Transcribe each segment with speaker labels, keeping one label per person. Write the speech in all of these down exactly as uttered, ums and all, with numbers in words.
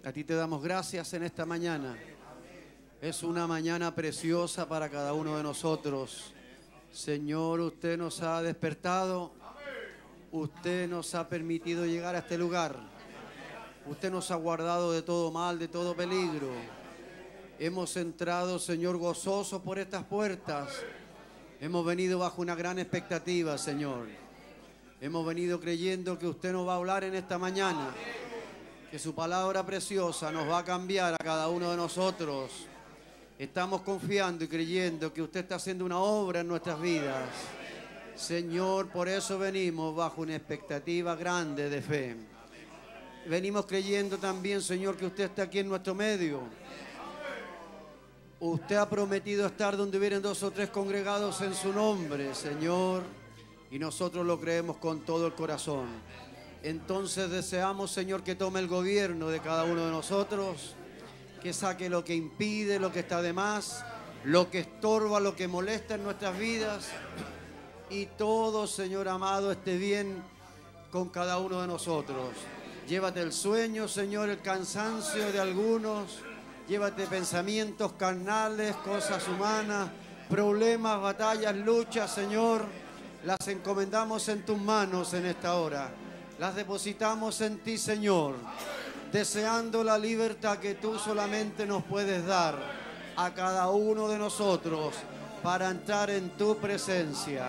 Speaker 1: A ti te damos gracias en esta mañana. Es una mañana preciosa para cada uno de nosotros. Señor, usted nos ha despertado. Usted nos ha permitido llegar a este lugar. Usted nos ha guardado de todo mal, de todo peligro. Hemos entrado, Señor, gozosos por estas puertas. Hemos venido bajo una gran expectativa, Señor. Hemos venido creyendo que usted nos va a hablar en esta mañana. Que su palabra preciosa nos va a cambiar a cada uno de nosotros. Estamos confiando y creyendo que usted está haciendo una obra en nuestras vidas. Señor, por eso venimos bajo una expectativa grande de fe. Venimos creyendo también, Señor, que usted está aquí en nuestro medio. Usted ha prometido estar donde hubieran dos o tres congregados en su nombre, Señor, y nosotros lo creemos con todo el corazón. Entonces deseamos, Señor, que tome el gobierno de cada uno de nosotros, que saque lo que impide, lo que está de más, lo que estorba, lo que molesta en nuestras vidas, y todo, Señor amado, esté bien con cada uno de nosotros. Llévate el sueño, Señor, el cansancio de algunos, llévate pensamientos carnales, cosas humanas, problemas, batallas, luchas, Señor, las encomendamos en tus manos en esta hora. Las depositamos en ti, Señor, deseando la libertad que tú solamente nos puedes dar a cada uno de nosotros para entrar en tu presencia.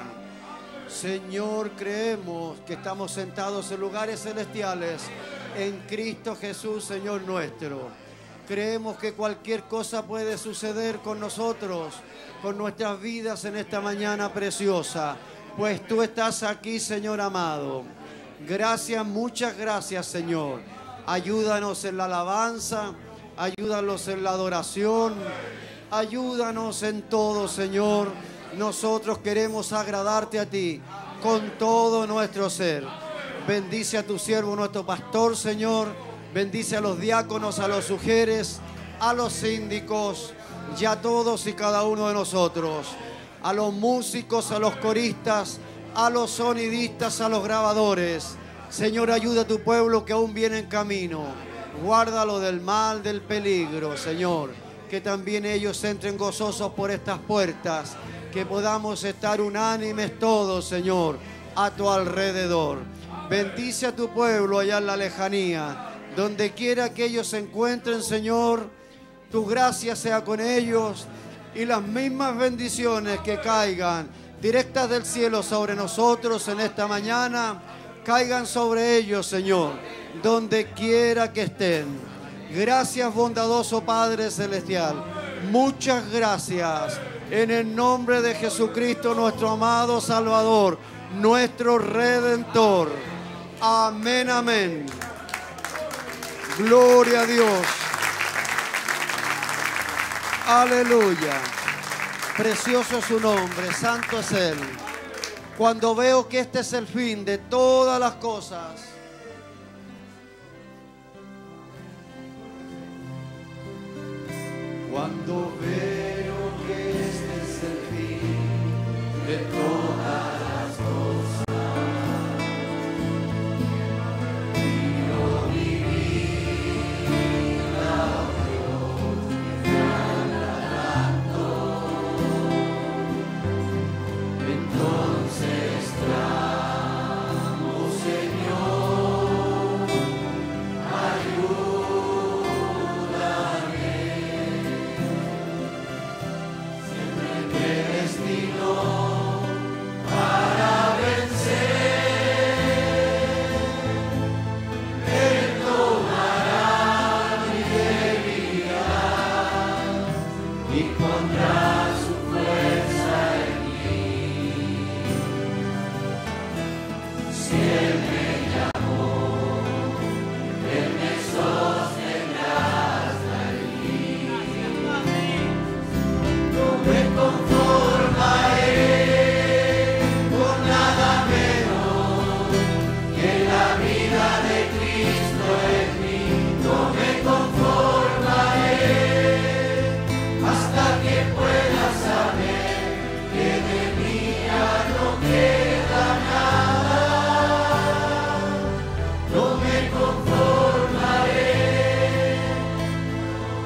Speaker 1: Señor, creemos que estamos sentados en lugares celestiales en Cristo Jesús, Señor nuestro. Creemos que cualquier cosa puede suceder con nosotros, con nuestras vidas en esta mañana preciosa, pues tú estás aquí, Señor amado. Gracias, muchas gracias, Señor. Ayúdanos en la alabanza, ayúdanos en la adoración, ayúdanos en todo, Señor. Nosotros queremos agradarte a ti con todo nuestro ser. Bendice a tu siervo, nuestro pastor, Señor. Bendice a los diáconos, a los sugieres, a los síndicos y a todos y cada uno de nosotros. A los músicos, a los coristas, a los sonidistas, a los grabadores. Señor, ayuda a tu pueblo que aún viene en camino. Guárdalo del mal, del peligro, Señor. Que también ellos entren gozosos por estas puertas. Que podamos estar unánimes todos, Señor, a tu alrededor. Bendice a tu pueblo allá en la lejanía. Donde quiera que ellos se encuentren, Señor, tu gracia sea con ellos. Y las mismas bendiciones que caigan directas del cielo sobre nosotros en esta mañana, caigan sobre ellos, Señor, donde quiera que estén. Gracias, bondadoso Padre Celestial. Muchas gracias. En el nombre de Jesucristo, nuestro amado Salvador, nuestro Redentor. Amén, amén. Gloria a Dios. Aleluya. Precioso es su nombre, santo es Él. Cuando veo que este es el fin de todas las cosas, cuando veo que este es el fin de todas las cosas, quiero vivir a Dios agradando. Entonces clamo, Señor, ayúdame.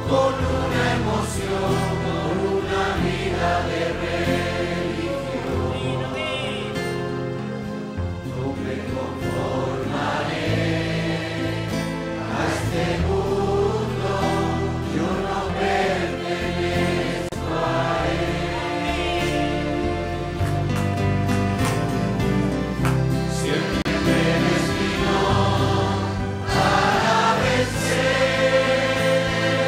Speaker 1: con una emoción, con una vida de religión. No me conformaré a este mundo, yo no pertenezco a él. Siempre me destino para vencer.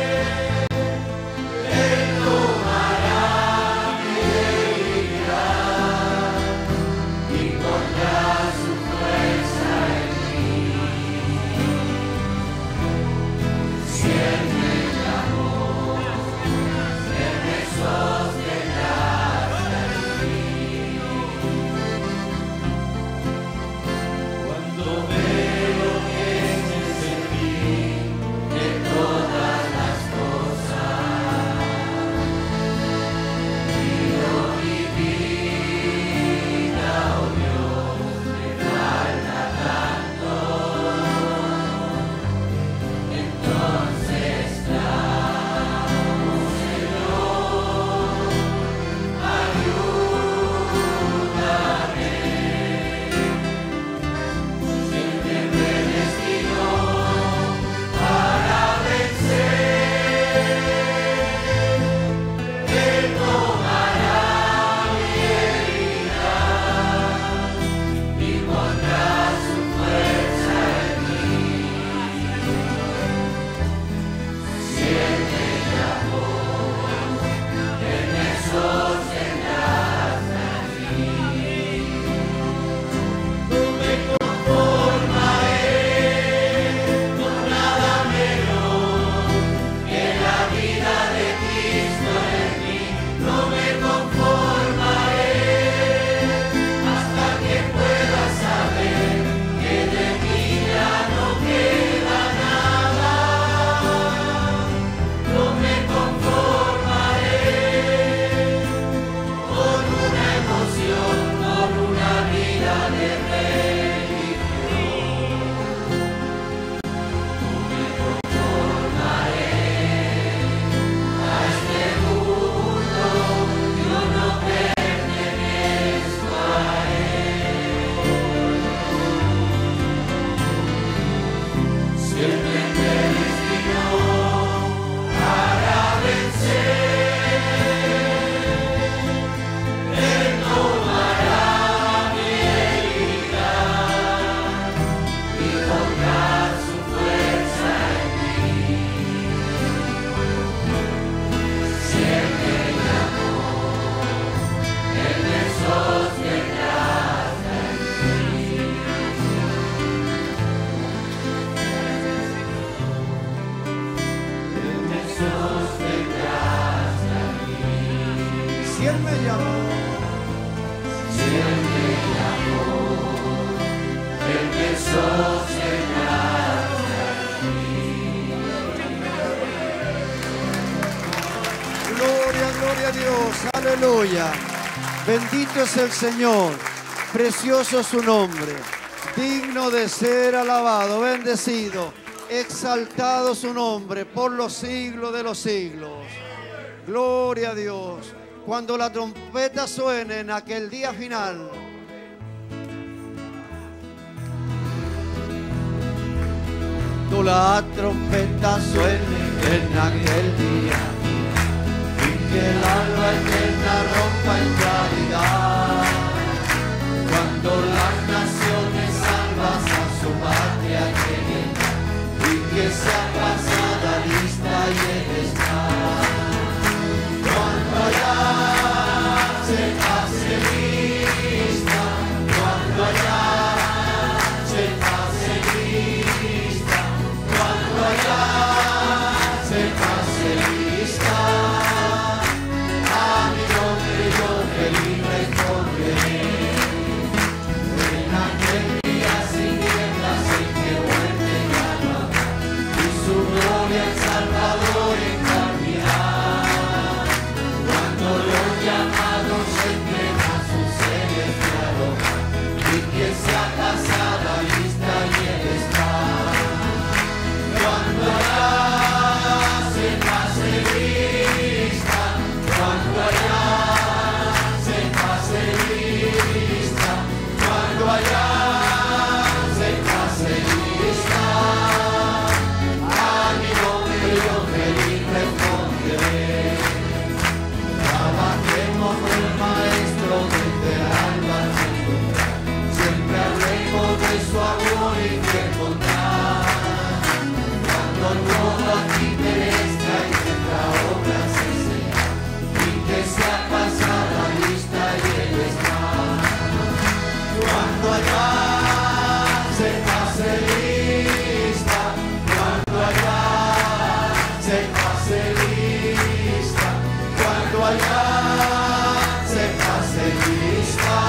Speaker 1: Él tomará mi debilidad y pondrá su fuerza en mí. Siempre mi amor, Él me sostendrá hasta el fin. Cuando veo que ese es el fin de todas las cosas, pido mi vida, oh Dios, me falta tanto. Entonces clamo, Señor, ayúdame. Siempre me destino para vencer. Él tomará mi herida y pondrá su fuerza en mí. Siempre mi amor, Él me sostendrá hasta el fin. No me conformaré con nada menos que la vida de Cristo en mí. No me conformaré hasta que pueda saber que de mí ya no queda nada. No me conformaré con una emoción, con una vida de religión. No me conformaré a este mundo, yo no pertenezco a él. Siempre me destino para vencer. Él tomará mi herida y pondrá su fuerza en mí. Siempre mi amor, Él me sostendrá hasta el fin. Él me sostendrá hasta el fin. Siempre mi amor, siempre mi amor, Él me sostendrá hasta el fin.
Speaker 2: Gloria, gloria a Dios, aleluya. Bendito es el Señor, precioso es su nombre, digno de ser alabado, bendecido, exaltado su nombre por los siglos de los siglos. Gloria a Dios. Cuando la trompeta suene en aquel día final,
Speaker 1: Cuando la trompeta suene en aquel día y que el alba eterna rompa en claridad, cuando las naciones salvas a su patria lleguen y que sea pasada lista y él está, cuando allá se hace lista, cuando allá se hace lista, cuando allá se hace lista, a mi nombre yo feliz responderé. En aquel día sin tiendas en que vuelve ya no habrá, y su gloria el Salvador encarnará. Cuando los llamados entren a su celestial hogar, y que sea casada lista y él está. Cuando allá se pase
Speaker 2: se pase lista, cuando allá se pase lista,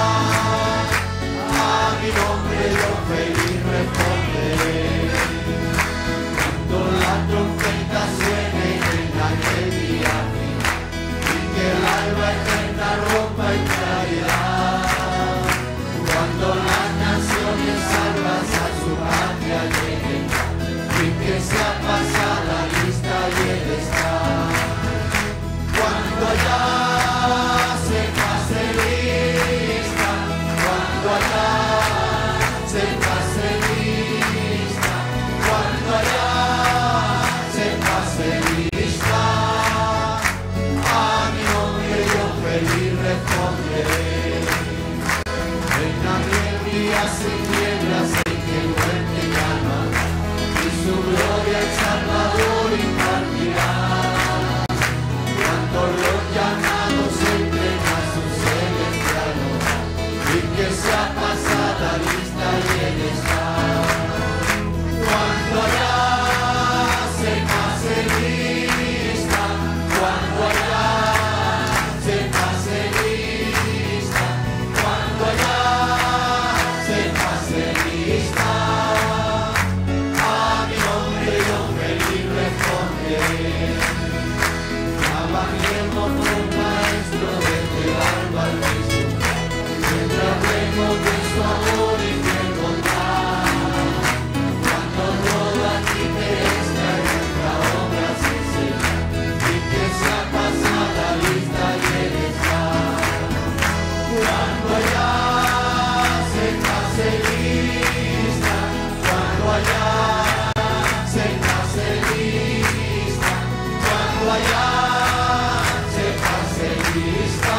Speaker 2: a mi nombre yo feliz responderé. Cuando la trompeta suene en aquel día y que el alba eterna rompa en claridad, cuando las naciones salvas a su patria lleguen y que sea pasada lista y él está. Cuando allá se pase lista, cuando allá se pase lista, cuando allá se pase lista, a mi nombre yo feliz responderé. Venga el día sin nieblas en que el muerte llama y su gloria el Salvador impartirá. Cuando los llamados entren a su celestial hora y que sea pasada lista y él está. Cuando allá se pase lista, cuando allá se pase lista, cuando allá se pase lista, a mi nombre yo feliz responderé. Trabajemos con maestro desde el alba al mismo, siempre hablemos de su amor y de bondad. Cuando todo aquí perezca y nuestra obra se seca, y que sea pasada lista y él está. Cuando allá se pase lista, cuando allá se pase lista, cuando allá se pase lista,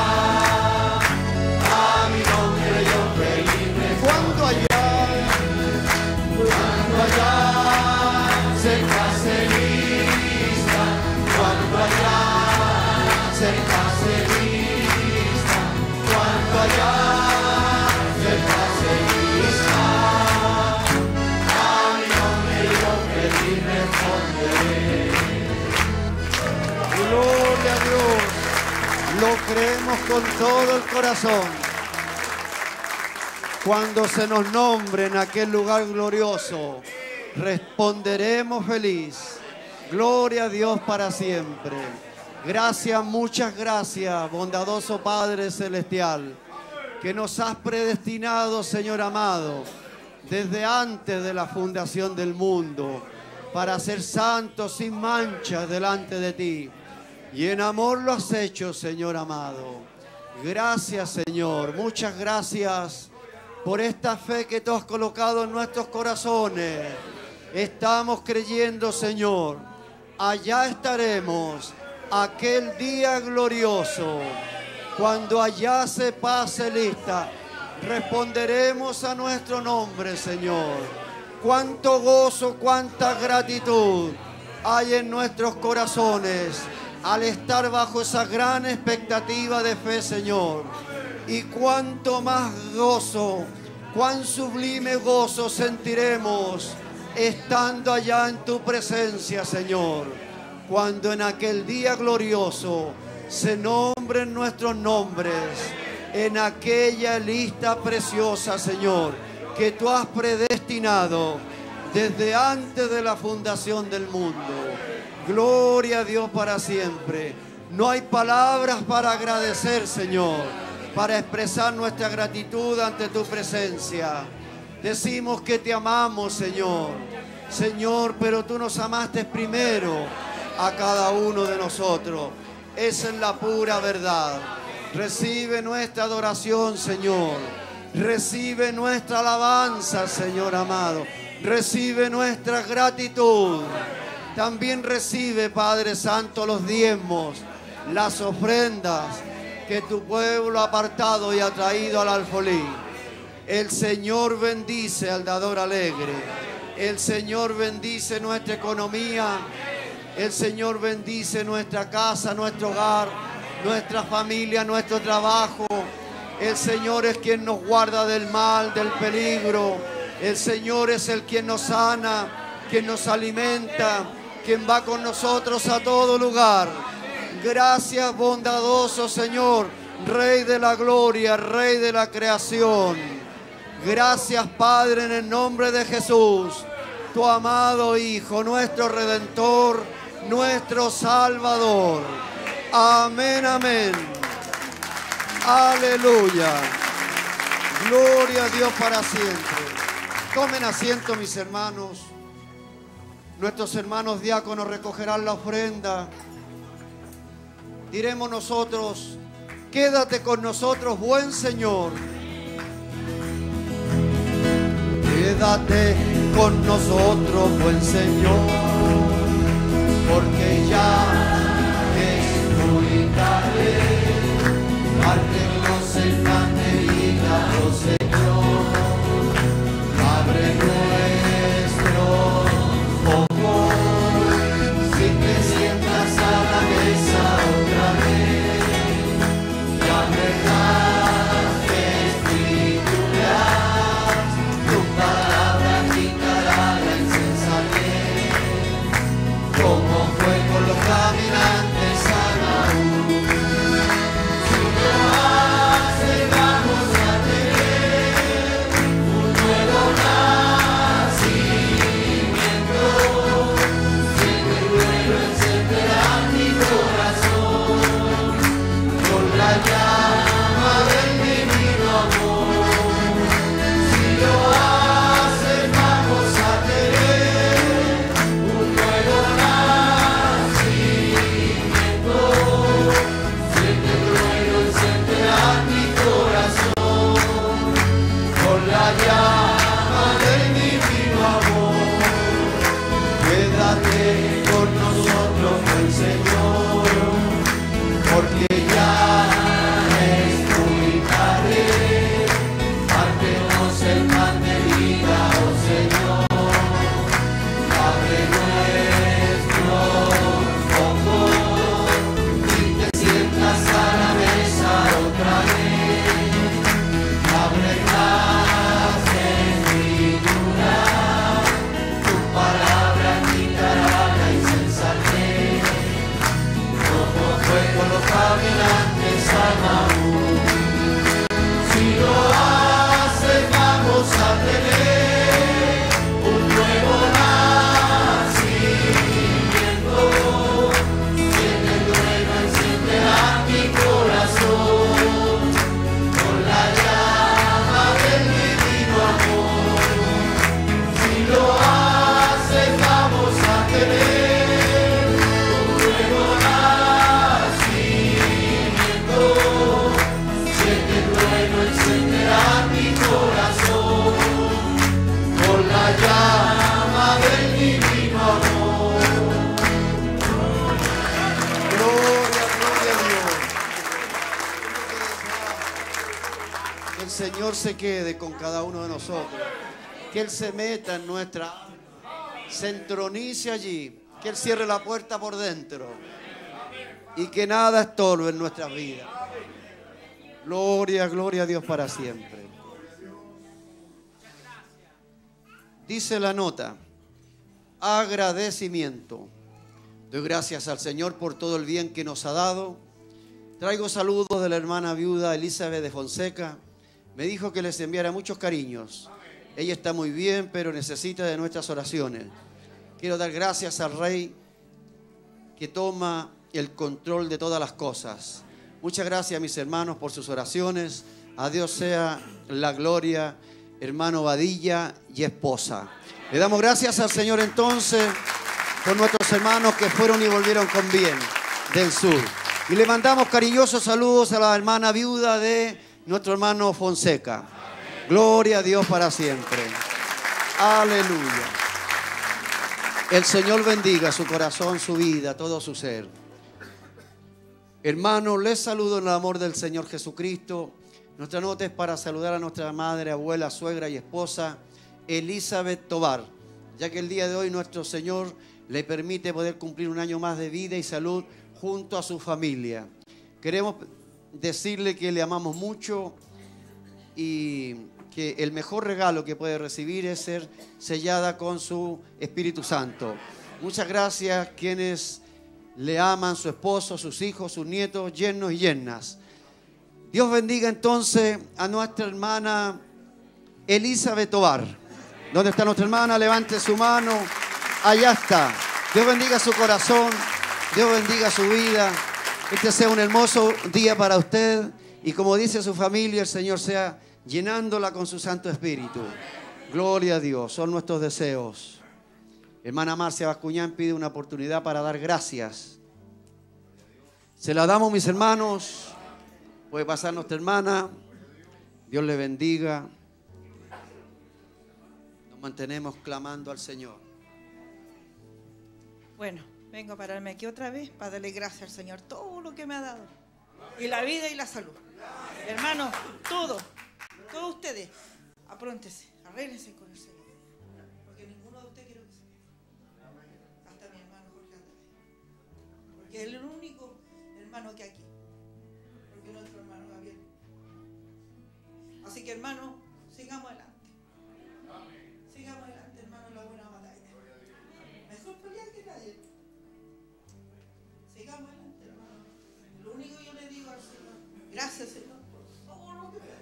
Speaker 2: a mi nombre yo feliz responderé. Cuando allá, cuando allá se pase lista, cuando allá se pase lista, cuando allá se pase lista, a mi nombre yo feliz responderé. Gloria a Dios, lo creemos con todo el corazón. Cuando se nos nombre en aquel lugar glorioso, responderemos feliz. Gloria a Dios para siempre. Gracias, muchas gracias, bondadoso Padre Celestial, que nos has predestinado, Señor amado, desde antes de la fundación del mundo, para ser santos sin mancha delante de ti. Y en amor lo has hecho, Señor amado. Gracias, Señor. Muchas gracias por esta fe que tú has colocado en nuestros corazones. Estamos creyendo, Señor. Allá estaremos, aquel día glorioso. Cuando allá se pase lista, responderemos a nuestro nombre, Señor. Cuánto gozo, cuánta gratitud hay en nuestros corazones al estar bajo esa gran expectativa de fe, Señor. Y cuánto más gozo, cuán sublime gozo sentiremos estando allá en tu presencia, Señor. Cuando en aquel día glorioso se nombren nuestros nombres en aquella lista preciosa, Señor, que tú has predestinado desde antes de la fundación del mundo. Gloria a Dios para siempre. No hay palabras para agradecer, Señor, para expresar nuestra gratitud ante tu presencia. Decimos que te amamos, Señor. Señor, pero tú nos amaste primero a cada uno de nosotros. Esa es la pura verdad. Recibe nuestra adoración, Señor. Recibe nuestra alabanza, Señor amado. Recibe nuestra gratitud. También recibe, Padre Santo, los diezmos, las ofrendas que tu pueblo ha apartado y ha traído al alfolí. El Señor bendice al dador alegre. El Señor bendice nuestra economía. El Señor bendice nuestra casa, nuestro hogar, nuestra familia, nuestro trabajo. El Señor es quien nos guarda del mal, del peligro. El Señor es el quien nos sana, quien nos alimenta, quien va con nosotros a todo lugar. Gracias, bondadoso Señor, Rey de la gloria, Rey de la creación. Gracias, Padre, en el nombre de Jesús, tu amado Hijo, nuestro Redentor, nuestro Salvador. Amén, amén. Aleluya. Gloria a Dios para siempre. Tomen asiento, mis hermanos. Nuestros hermanos diáconos recogerán la ofrenda. Diremos nosotros: quédate con nosotros, buen Señor. Quédate con nosotros, buen Señor, porque ya es muy tarde. Pártenos el pan de vida, oh Señor. Abre nuestros ojos, si te sientas a la mesa otra vez, ya me dejaste escrituras, tu palabra quitará la insensatez, como fue con los caminantes a Maús. Señor se quede con cada uno de nosotros, que Él se meta en nuestra, se entronice allí, que Él cierre la puerta por dentro y que nada estorbe en nuestras vidas. Gloria, gloria a Dios para siempre. Dice la nota: agradecimiento. Doy gracias al Señor por todo el bien que nos ha dado. Traigo saludos de la hermana viuda Elizabeth de Fonseca. Me dijo que les enviara muchos cariños. Ella está muy bien, pero necesita de nuestras oraciones. Quiero dar gracias al Rey que toma el control de todas las cosas. Muchas gracias, mis hermanos, por sus oraciones. A Dios sea la gloria, hermano Badilla y esposa. Le damos gracias al Señor entonces por nuestros hermanos que fueron y volvieron con bien del sur. Y le mandamos cariñosos saludos a la hermana viuda de nuestro hermano Fonseca. Amén. Gloria a Dios para siempre. Aleluya. El Señor bendiga su corazón, su vida, todo su ser. Hermanos, les saludo en el amor del Señor Jesucristo. Nuestra nota es para saludar a nuestra madre, abuela, suegra y esposa Elizabeth Tobar, ya que el día de hoy nuestro Señor le permite poder cumplir un año más de vida y salud junto a su familia. Queremos decirle que le amamos mucho y que el mejor regalo que puede recibir es ser sellada con su Espíritu Santo.
Speaker 1: Muchas gracias quienes le aman, su esposo, sus hijos, sus nietos, yernos y yernas. Dios bendiga entonces a nuestra hermana Elizabeth Tobar. ¿Dónde está nuestra hermana? Levante su mano. Allá está. Dios bendiga su corazón. Dios bendiga su vida. Este sea un hermoso día para usted. Y como dice su familia, el Señor sea llenándola con su Santo Espíritu. Gloria a Dios. Son nuestros deseos. Hermana Marcia Bascuñán pide una oportunidad para dar gracias. Se la damos, mis hermanos. Puede pasar nuestra hermana. Dios le bendiga. Nos mantenemos clamando al Señor.
Speaker 3: Bueno, vengo a pararme aquí otra vez para darle gracias al Señor todo lo que me ha dado. Y la vida y la salud. Hermanos, todos, todos ustedes, apróntense, arréglense con el Señor. Porque ninguno de ustedes quiere que se quede. Hasta mi hermano Jorge Andrés. Porque es el único hermano que hay aquí. Porque nuestro hermano Gabriel. Así que, hermano, sigamos adelante. Sigamos adelante, hermano, en la buena batalla. Mejor pelear que nadie. Sigamos adelante, hermano. Lo único que yo le digo al Señor, gracias, Señor, por todo lo que me da.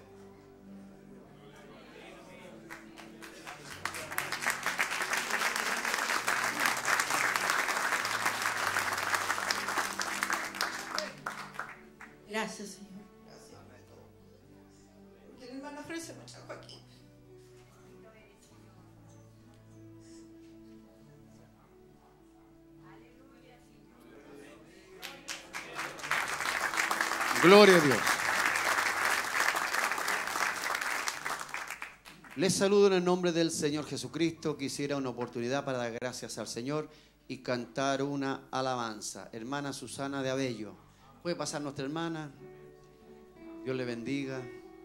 Speaker 3: Gracias, Señor. Gracias por todo. Porque el hermano Ofrece me trajo aquí.
Speaker 1: Gloria a Dios. Les saludo en el nombre del Señor Jesucristo. Quisiera una oportunidad para dar gracias al Señor y cantar una alabanza. Hermana Susana de Abello. Puede pasar nuestra hermana. Dios le bendiga.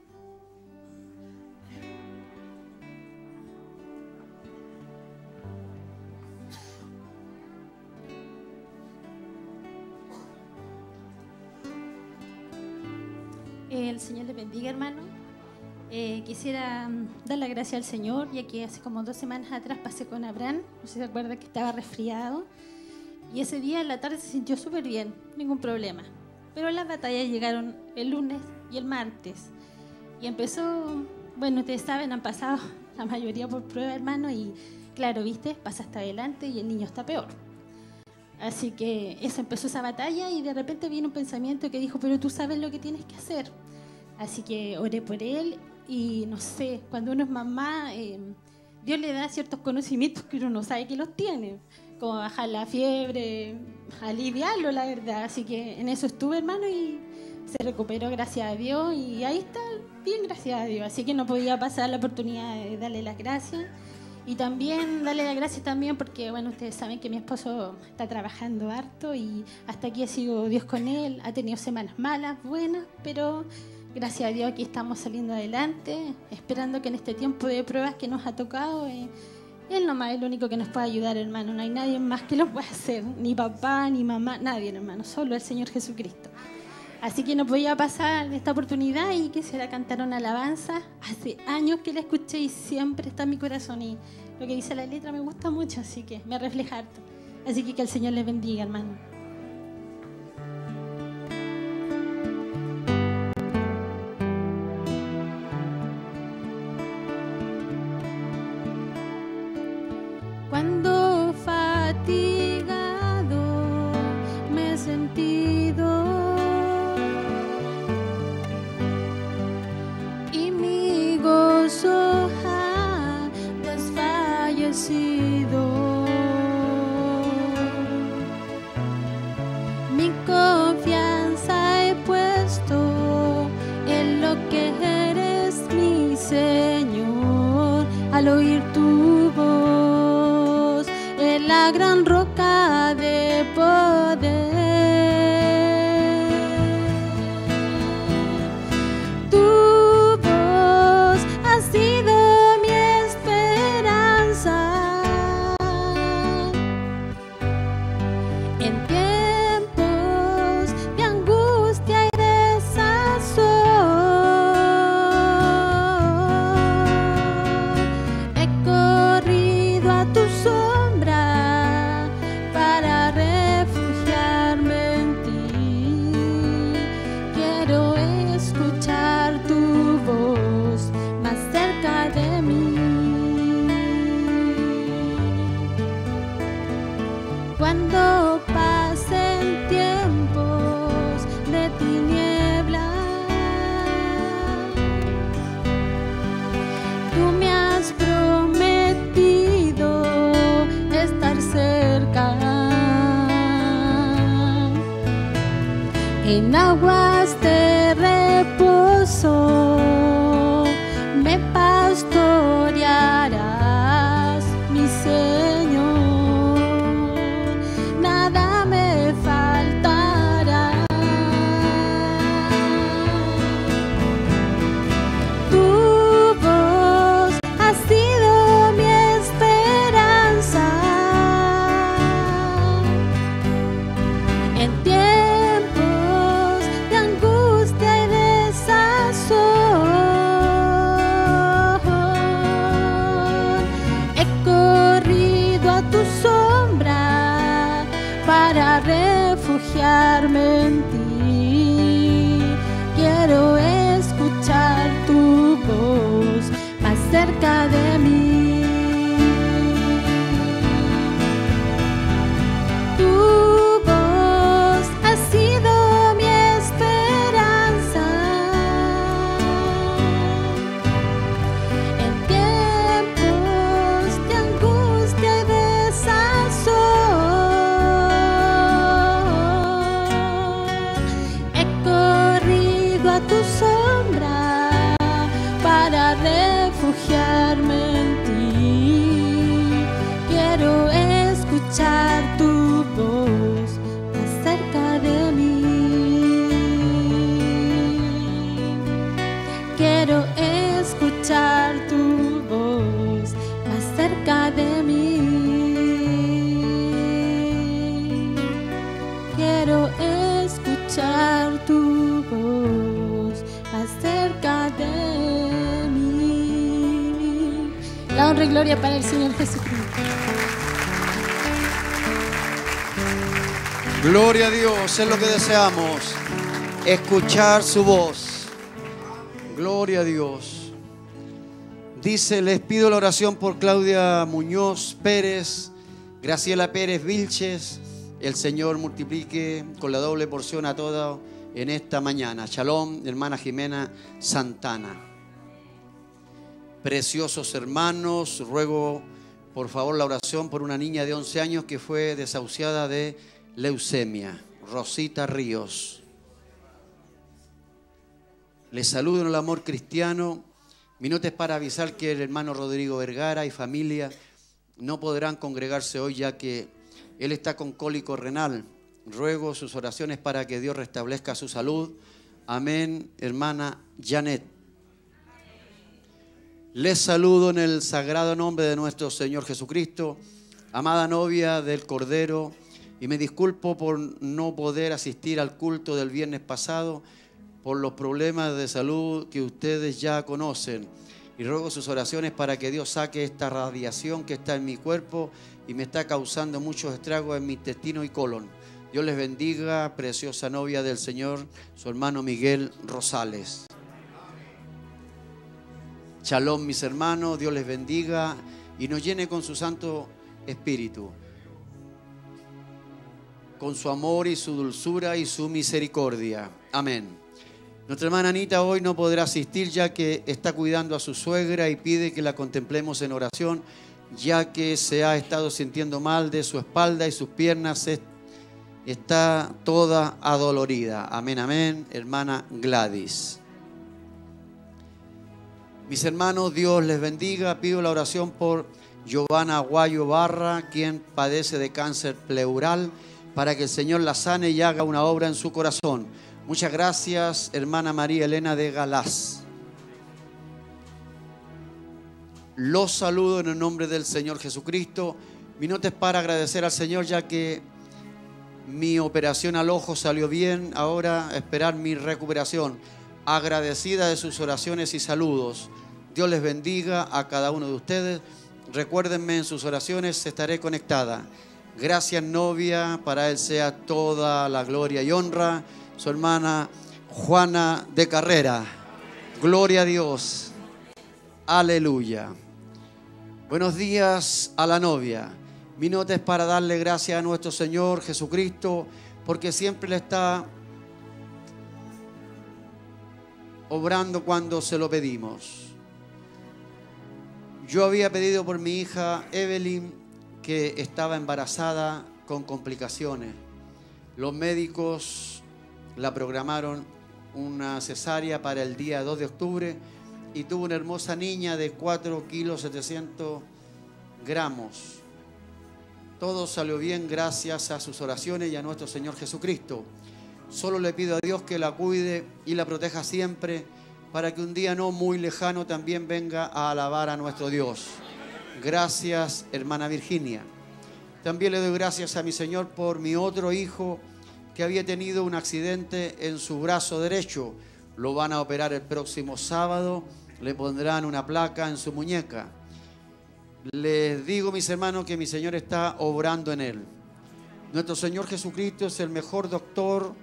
Speaker 4: El Señor le bendiga, hermano. Eh, quisiera um, dar la gracia al Señor, ya que hace como dos semanas atrás pasé con Abraham. No sé si se acuerda que estaba resfriado. Y ese día en la tarde se sintió súper bien, ningún problema. Pero las batallas llegaron el lunes y el martes. Y empezó, bueno, ustedes saben, han pasado la mayoría por prueba, hermano. Y claro, viste, pasa hasta adelante y el niño está peor. Así que eso, empezó esa batalla y de repente vino un pensamiento que dijo, pero tú sabes lo que tienes que hacer. Así que oré por él y no sé, cuando uno es mamá, eh, Dios le da ciertos conocimientos que uno no sabe que los tiene, como bajar la fiebre, aliviarlo, la verdad. Así que en eso estuve, hermano, y se recuperó, gracias a Dios, y ahí está, bien, gracias a Dios. Así que no podía pasar la oportunidad de darle las gracias. Y también darle las gracias también porque, bueno, ustedes saben que mi esposo está trabajando harto y hasta aquí ha sido Dios con él. Ha tenido semanas malas, buenas, pero gracias a Dios aquí estamos saliendo adelante, esperando que en este tiempo de pruebas que nos ha tocado, eh, Él nomás es el único que nos puede ayudar, hermano. No hay nadie más que lo pueda hacer, ni papá, ni mamá, nadie, hermano, solo el Señor Jesucristo. Así que no podía pasar esta oportunidad y quisiera cantar una alabanza. Hace años que la escuché y siempre está en mi corazón y lo que dice la letra me gusta mucho, así que me refleja harto. Así que que el Señor les bendiga, hermano. Cuando fatigado me he sentido y mi gozo ha desfallecido, mi confianza he puesto en lo que eres, mi Señor, al oír tu voz, en la gran roca de poder. Tu voz ha sido mi esperanza en tiempos de angustia y desazón. He corrido a tu sombra en aguas de reposo me pastorearás, mi Señor, nada me faltará. Tu voz ha sido mi esperanza en tiempos de angustia y desazón. He corrido a tu sombra para refugiarme en ti. Quiero escuchar tu voz más cerca de mí. Tu voz ha sido mi esperanza en tiempos de angustia y desazón. He corrido a tu sombra para refugiarme en ti. Quiero escuchar tu voz más cerca de mí. Quiero escuchar tu voz más cerca de mí. Quiero escuchar tu voz más cerca de mí. La honra y gloria para el Señor Jesucristo.
Speaker 1: Gloria a Dios, es lo que deseamos, escuchar su voz. Gloria a Dios. Dice, les pido la oración por Claudia Muñoz Pérez, Graciela Pérez Vilches. El Señor multiplique con la doble porción a todos en esta mañana. Shalom, hermana Jimena Santana. Preciosos hermanos, ruego por favor la oración por una niña de once años que fue desahuciada de leucemia, Rosita Ríos. Les saludo en el amor cristiano. Mi nota es para avisar que el hermano Rodrigo Vergara y familia no podrán congregarse hoy ya que él está con cólico renal. Ruego sus oraciones para que Dios restablezca su salud. Amén, hermana Janet. Les saludo en el sagrado nombre de nuestro Señor Jesucristo, amada novia del Cordero, y me disculpo por no poder asistir al culto del viernes pasado por los problemas de salud que ustedes ya conocen. Y ruego sus oraciones para que Dios saque esta radiación que está en mi cuerpo y me está causando muchos estragos en mi intestino y colon. Dios les bendiga, preciosa novia del Señor, su hermano Miguel Rosales. Shalom, mis hermanos, Dios les bendiga y nos llene con su Santo Espíritu, con su amor y su dulzura y su misericordia. Amén. Nuestra hermana Anita hoy no podrá asistir ya que está cuidando a su suegra y pide que la contemplemos en oración, ya que se ha estado sintiendo mal de su espalda y sus piernas está toda adolorida. Amén, amén, hermana Gladys. Mis hermanos, Dios les bendiga. Pido la oración por Giovanna Aguayo Barra, quien padece de cáncer pleural, para que el Señor la sane y haga una obra en su corazón. Muchas gracias, hermana María Elena de Galás. Los saludo en el nombre del Señor Jesucristo. Mi nota es para agradecer al Señor ya que mi operación al ojo salió bien. Ahora esperar mi recuperación. Agradecida de sus oraciones y saludos. Dios les bendiga a cada uno de ustedes. Recuérdenme en sus oraciones, estaré conectada. Gracias, novia, para Él sea toda la gloria y honra. Su hermana Juana de Carrera. Gloria a Dios. Aleluya. Buenos días a la novia. Mi nota es para darle gracias a nuestro Señor Jesucristo, porque siempre le está obrando cuando se lo pedimos. Yo había pedido por mi hija Evelyn, que estaba embarazada con complicaciones. Los médicos la programaron una cesárea para el día dos de octubre y tuvo una hermosa niña de cuatro kilos setecientos gramos. Todo salió bien gracias a sus oraciones y a nuestro Señor Jesucristo. Solo le pido a Dios que la cuide y la proteja siempre, para que un día no muy lejano también venga a alabar a nuestro Dios. Gracias, hermana Virginia. También le doy gracias a mi Señor por mi otro hijo que había tenido un accidente en su brazo derecho. Lo van a operar el próximo sábado, le pondrán una placa en su muñeca. Les digo, mis hermanos, que mi Señor está obrando en él. Nuestro Señor Jesucristo es el mejor doctor.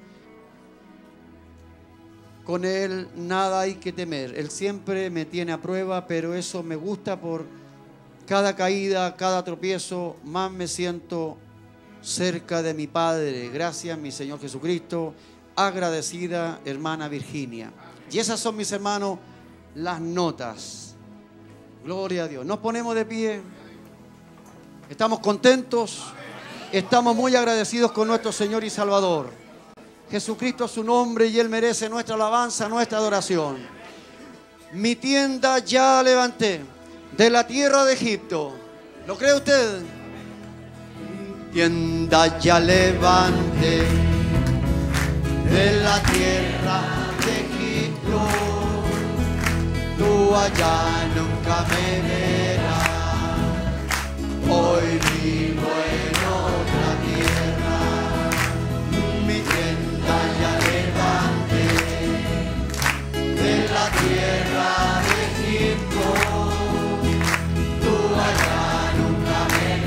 Speaker 1: Con Él nada hay que temer. Él siempre me tiene a prueba, pero eso me gusta. Por cada caída, cada tropiezo, más me siento cerca de mi Padre. Gracias, mi Señor Jesucristo. Agradecida, hermana Virginia. Y esas son, mis hermanos, las notas. Gloria a Dios. Nos ponemos de pie. Estamos contentos. Estamos muy agradecidos con nuestro Señor y Salvador. Jesucristo es su nombre y Él merece nuestra alabanza, nuestra adoración. Mi tienda ya levanté de la tierra de Egipto. ¿Lo cree usted? Mi tienda ya levanté de la tierra de Egipto. Tú allá nunca me verás. Hoy vivo en otra tierra. Mi tienda ya levanté de la tierra de Egipto. Tú allá nunca me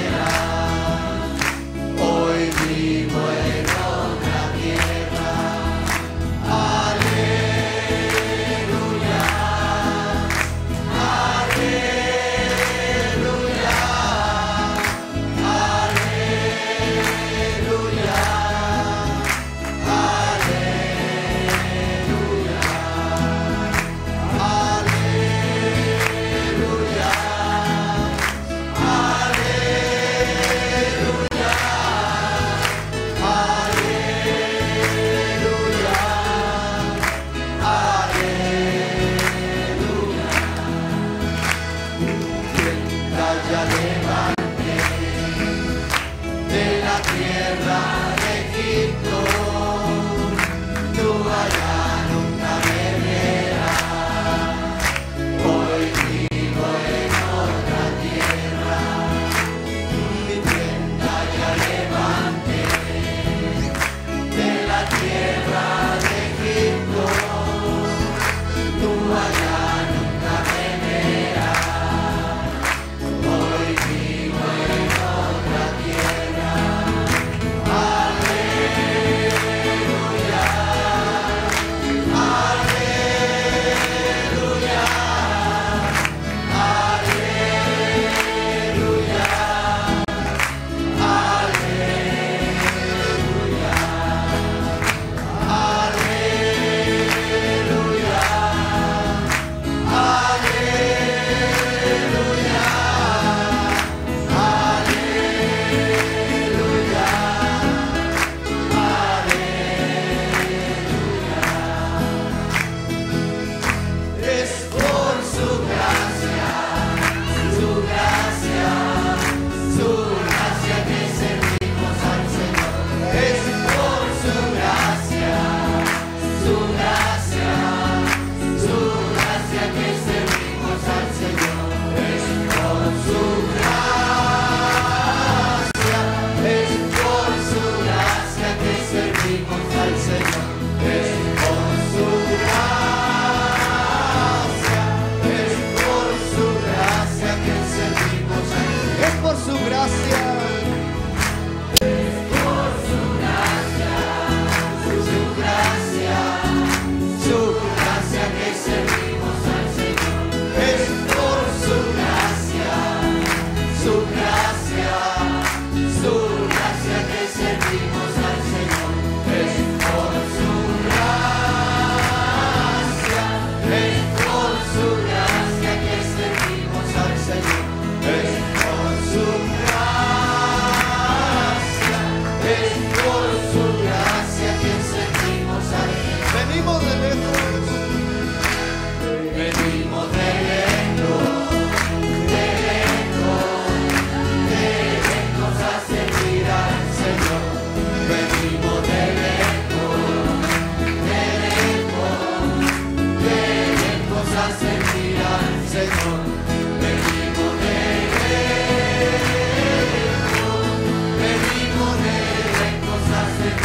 Speaker 1: verás. Hoy vivo en otra tierra. Aleluya, aleluya,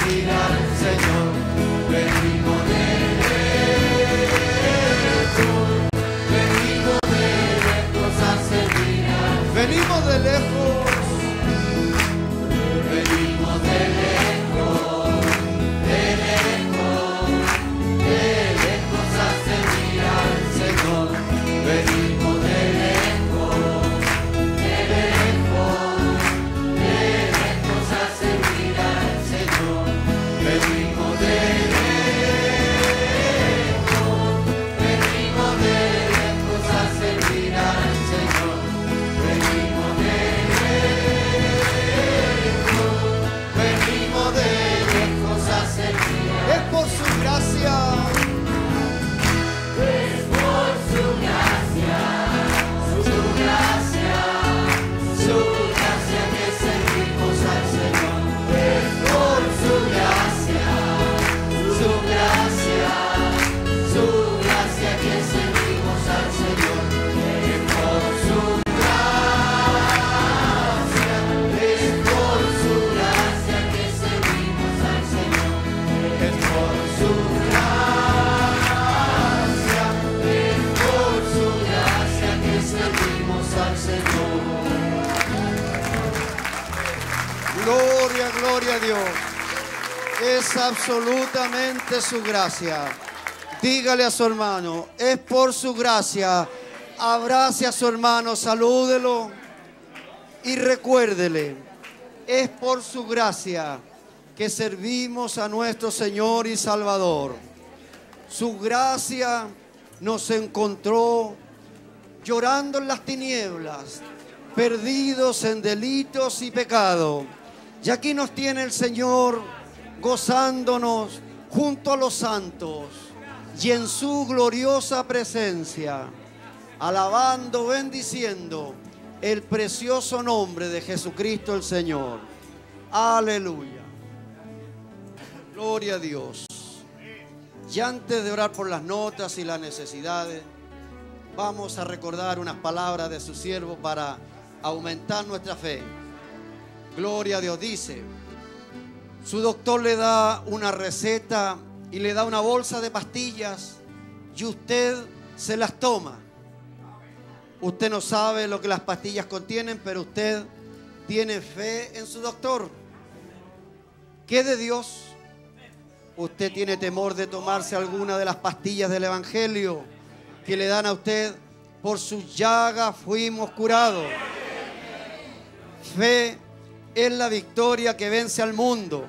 Speaker 2: servir al Señor. Venimos de lejos, venimos de lejos a servir al Señor. Venimos de lejos, venimos de lejos, de lejos, de lejos a servir al Señor. Venimos de lejos, de lejos, de lejos a servir al Señor. Venimos de lejos, venimos de lejos a servir al Señor. Venimos de lejos, venimos de lejos a servir. Es por su gracia. Es por su gracia, su gracia, su gracia que servimos al Señor. Es por su gracia, su gracia, su gracia que servimos al Señor. Es por su gracia, es por su gracia que servimos al Señor. Es por su gracia, es por su gracia que servimos al Señor. Gloria, gloria a Dios. Es absolutamente su gracia. Dígale a su hermano, es por su gracia. Abrace a su hermano, salúdelo y recuérdele, es por su gracia que servimos a nuestro Señor y Salvador. Su gracia nos encontró llorando en las tinieblas, perdidos en delitos y pecado. Y aquí nos tiene el Señor gozándonos junto a los santos y en su gloriosa presencia, alabando, bendiciendo el precioso nombre de Jesucristo el Señor. Aleluya. Gloria a Dios. Y antes de orar por las notas y las necesidades, vamos a recordar unas palabras de su siervo para aumentar nuestra fe. Gloria a Dios. Dice, su doctor le da una receta y le da una bolsa de pastillas y usted se las toma. Usted no sabe lo que las pastillas contienen, pero usted tiene fe en su doctor. ¿Qué de Dios? Usted tiene temor de tomarse alguna de las pastillas del Evangelio que le dan a usted. Por sus llagas fuimos curados. Fe es la victoria que vence al mundo.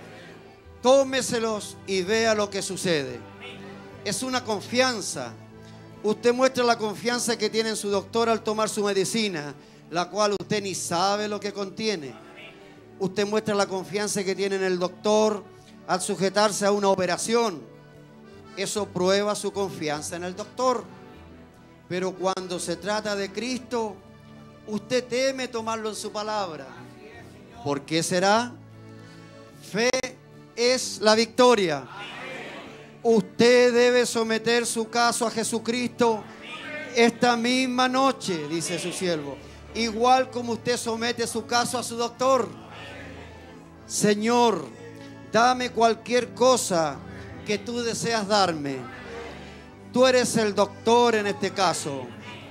Speaker 2: Tómeselos y vea lo que sucede. Es una confianza. Usted muestra la confianza que tiene en su doctor al tomar su medicina, la cual usted ni sabe lo que contiene. Usted muestra la confianza que tiene en el doctor al sujetarse a una operación. Eso prueba su confianza en el doctor. Pero cuando se trata de Cristo, usted teme tomarlo en su palabra. ¿Por qué será? Fe es la victoria. Usted debe someter su caso a Jesucristo esta misma noche, dice su siervo. Igual como usted somete su caso a su doctor. Señor, dame cualquier cosa que tú deseas darme. Tú eres el doctor en este caso.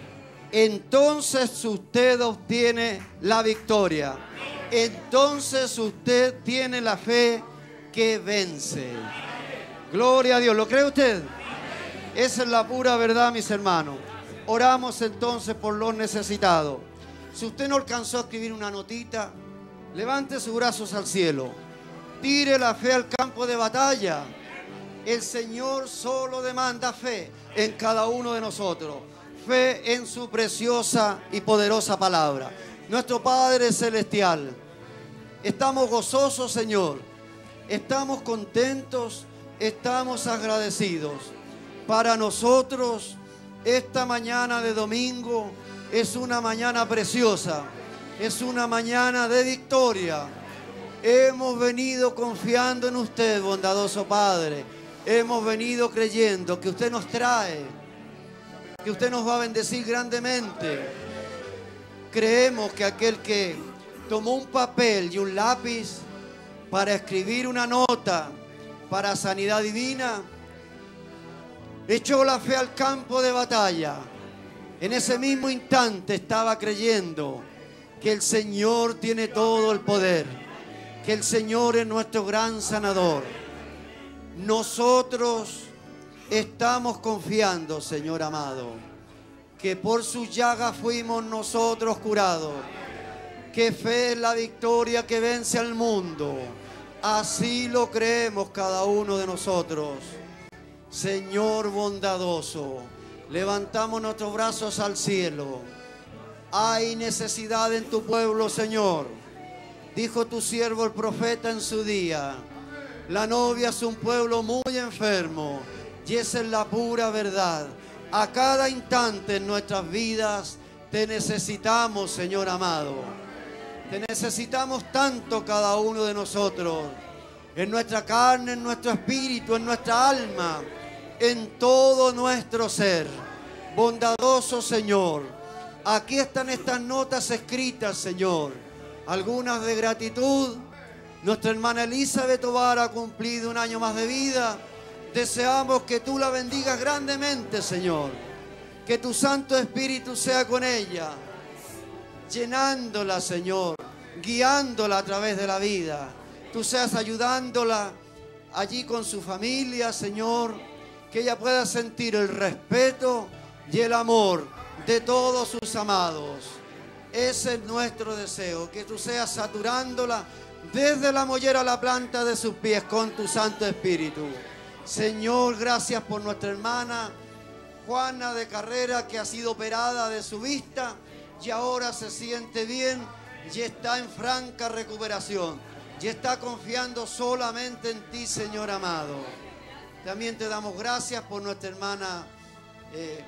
Speaker 2: Entonces usted obtiene la victoria. Entonces usted tiene la fe que vence. Gloria a Dios. ¿Lo cree usted? Esa es la pura verdad, mis hermanos. Oramos entonces por los necesitados. Si usted no alcanzó a escribir una notita, levante sus brazos al cielo. Tire la fe al campo de batalla. El Señor solo demanda fe en cada uno de nosotros. Fe en su preciosa y poderosa palabra. Nuestro Padre Celestial, estamos gozosos, Señor. Estamos contentos, estamos agradecidos. Para nosotros, esta mañana de domingo es una mañana preciosa. Es una mañana de victoria. Hemos venido confiando en usted, bondadoso Padre. Hemos venido creyendo que usted nos trae, que usted nos va a bendecir grandemente. Creemos que aquel que tomó un papel y un lápiz
Speaker 1: para escribir una nota para sanidad divina, echó la fe al campo de batalla. En ese mismo instante estaba creyendo que el Señor tiene todo el poder, que el Señor es nuestro gran sanador. Nosotros estamos confiando, Señor amado, que por sus llagas fuimos nosotros curados, que fe es la victoria que vence al mundo. Así lo creemos cada uno de nosotros. Señor bondadoso, levantamos nuestros brazos al cielo. Hay necesidad en tu pueblo, Señor. Dijo tu siervo el profeta en su día: la novia es un pueblo muy enfermo, y esa es la pura verdad. A cada instante en nuestras vidas te necesitamos, Señor amado. Te necesitamos tanto cada uno de nosotros, en nuestra carne, en nuestro espíritu, en nuestra alma, en todo nuestro ser. Bondadoso Señor, aquí están estas notas escritas, Señor, algunas de gratitud. Nuestra hermana Elizabeth Tovar ha cumplido un año más de vida. Deseamos que tú la bendigas grandemente, Señor, que tu Santo Espíritu sea con ella, llenándola, Señor, guiándola a través de la vida. Tú seas ayudándola allí con su familia, Señor, que ella pueda sentir el respeto y el amor de todos sus amados. Ese es nuestro deseo, que tú seas saturándola desde la mollera a la planta de sus pies con tu Santo Espíritu. Señor, gracias por nuestra hermana Juana de Carrera, que ha sido operada de su vista y ahora se siente bien y está en franca recuperación y está confiando solamente en ti, Señor amado. También te damos gracias por nuestra hermana eh,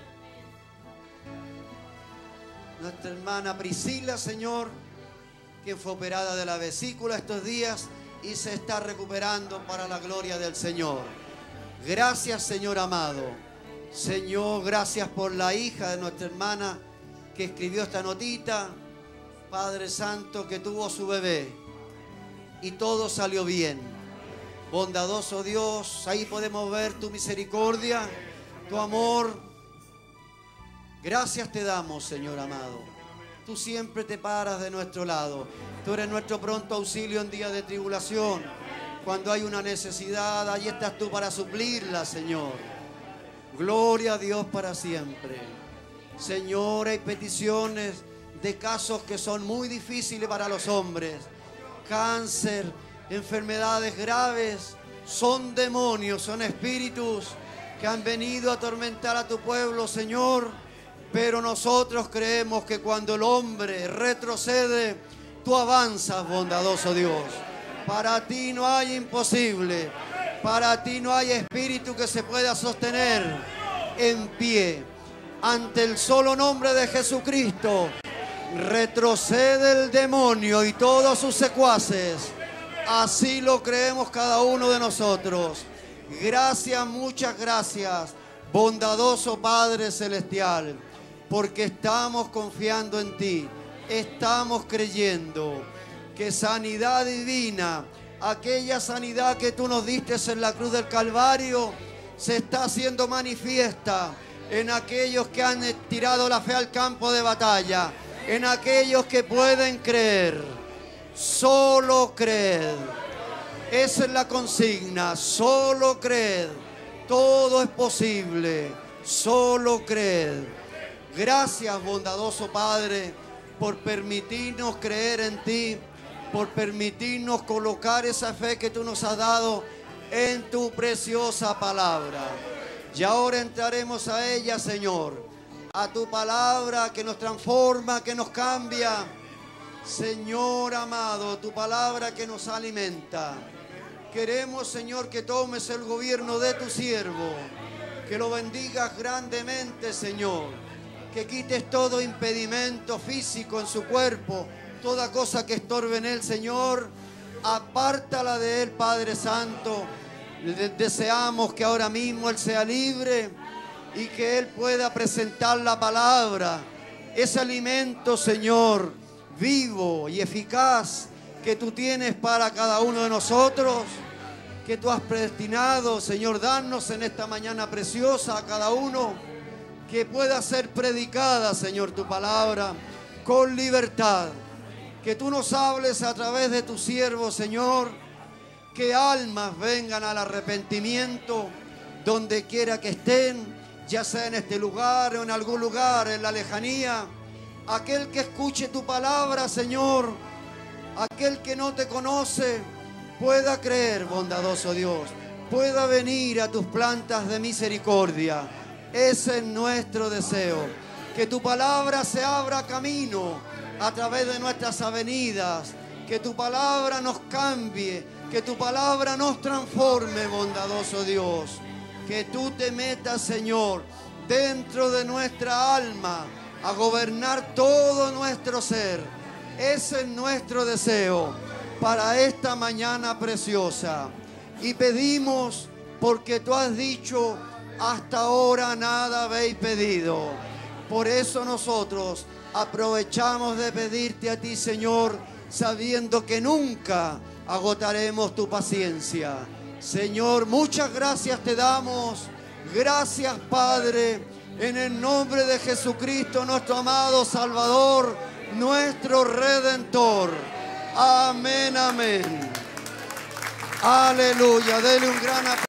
Speaker 1: nuestra hermana Priscila, Señor, quien fue operada de la vesícula estos días y se está recuperando para la gloria del Señor. Gracias, Señor amado. Señor, gracias por la hija de nuestra hermana que escribió esta notita. Padre Santo, que tuvo su bebé y todo salió bien. Bondadoso Dios, ahí podemos ver tu misericordia, tu amor. Gracias te damos, Señor amado. Tú siempre te paras de nuestro lado. Tú eres nuestro pronto auxilio en días de tribulación. Cuando hay una necesidad, ahí estás tú para suplirla, Señor. Gloria a Dios para siempre. Señor, hay peticiones de casos que son muy difíciles para los hombres. Cáncer, enfermedades graves, son demonios, son espíritus que han venido a atormentar a tu pueblo, Señor. Pero nosotros creemos que cuando el hombre retrocede, tú avanzas, bondadoso Dios. Para ti no hay imposible. Para ti no hay espíritu que se pueda sostener en pie. Ante el solo nombre de Jesucristo, retrocede el demonio y todos sus secuaces. Así lo creemos cada uno de nosotros. Gracias, muchas gracias, bondadoso Padre Celestial, porque estamos confiando en ti. Estamos creyendo que sanidad divina, aquella sanidad que tú nos diste en la cruz del Calvario, se está haciendo manifiesta en aquellos que han tirado la fe al campo de batalla, en aquellos que pueden creer. Solo creed. Esa es la consigna. Solo creed. Todo es posible. Solo creed. Gracias, bondadoso Padre, por permitirnos creer en ti, por permitirnos colocar esa fe que tú nos has dado en tu preciosa palabra. Y ahora entraremos a ella, Señor, a tu palabra que nos transforma, que nos cambia. Señor amado, tu palabra que nos alimenta. Queremos, Señor, que tomes el gobierno de tu siervo, que lo bendigas grandemente, Señor, que quites todo impedimento físico en su cuerpo, toda cosa que estorbe en él, Señor, apártala de él, Padre Santo. Deseamos que ahora mismo él sea libre y que él pueda presentar la palabra, ese alimento, Señor, vivo y eficaz
Speaker 2: que tú tienes para cada uno de nosotros, que tú has predestinado, Señor, darnos en esta mañana preciosa a cada uno, que pueda ser predicada, Señor, tu palabra con libertad. Que tú nos hables a través de tu siervo, Señor, que almas vengan al arrepentimiento donde quiera que estén, ya sea en este lugar o en algún lugar en la lejanía. Aquel que escuche tu palabra, Señor, aquel que no te conoce, pueda creer, bondadoso Dios, pueda venir a tus plantas de misericordia. Ese es nuestro deseo, que tu palabra se abra camino a través de nuestras avenidas, que tu palabra nos cambie, que tu palabra nos transforme, bondadoso Dios. Que tú te metas, Señor, dentro de nuestra alma, a gobernar todo nuestro ser. Ese es nuestro deseo para esta mañana preciosa. Y pedimos, porque tú has dicho, hasta ahora nada habéis pedido. Por eso nosotros aprovechamos de pedirte a ti, Señor, sabiendo que nunca agotaremos tu paciencia. Señor, muchas gracias te damos. Gracias, Padre, en el nombre de Jesucristo, nuestro amado Salvador, nuestro Redentor. Amén, amén. Aleluya. Dele un gran aplauso.